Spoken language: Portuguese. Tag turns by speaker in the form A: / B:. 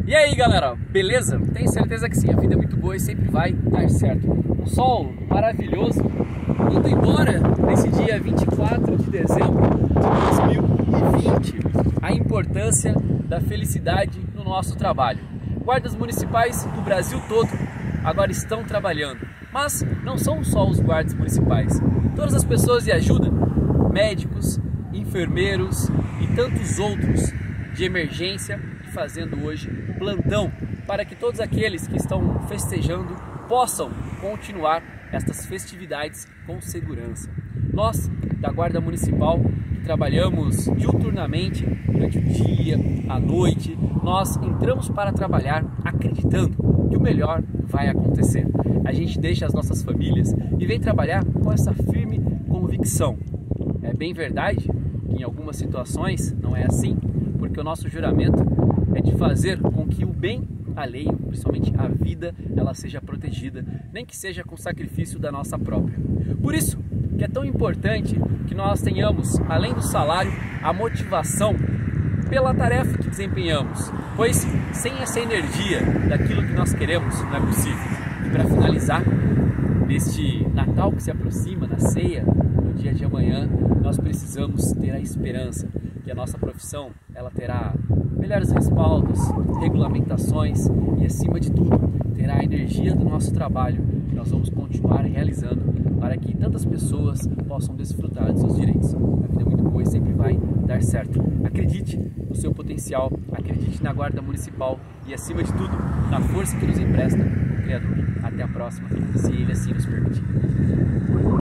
A: E aí galera, beleza? Tenho certeza que sim, a vida é muito boa e sempre vai dar certo. Um sol maravilhoso, indo embora nesse dia 24 de dezembro de 2020. A importância da felicidade no nosso trabalho. Guardas municipais do Brasil todo agora estão trabalhando, mas não são só os guardas municipais. Todas as pessoas de ajuda, médicos, enfermeiros e tantos outros de emergência, fazendo hoje plantão para que todos aqueles que estão festejando possam continuar estas festividades com segurança. Nós, da Guarda Municipal, que trabalhamos diuturnamente durante o dia, a noite, nós entramos para trabalhar acreditando que o melhor vai acontecer. A gente deixa as nossas famílias e vem trabalhar com essa firme convicção. É bem verdade que em algumas situações não é assim, porque o nosso juramento é de fazer com que o bem alheio, principalmente a vida, ela seja protegida, nem que seja com sacrifício da nossa própria. Por isso que é tão importante que nós tenhamos, além do salário, a motivação pela tarefa que desempenhamos, pois sem essa energia daquilo que nós queremos não é possível. E para finalizar, neste Natal que se aproxima, na ceia, no dia de amanhã, nós precisamos ter a esperança que a nossa profissão ela terá melhores respaldos, regulamentações e, acima de tudo, terá a energia do nosso trabalho que nós vamos continuar realizando para que tantas pessoas possam desfrutar de seus direitos. A vida é muito boa e sempre vai dar certo. Acredite no seu potencial, acredite na Guarda Municipal e, acima de tudo, na força que nos empresta o Criador. Até a próxima, se Ele assim nos permitir.